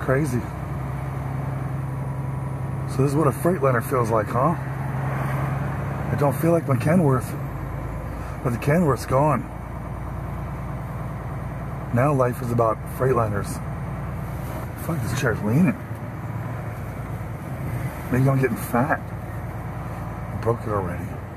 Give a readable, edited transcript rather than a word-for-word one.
crazy. So this is what a freightliner feels like, huh? I don't feel like my Kenworth, but the Kenworth's gone. Now life is about freightliners. Fuck, this chair's leaning. Maybe I'm getting fat. I broke it already.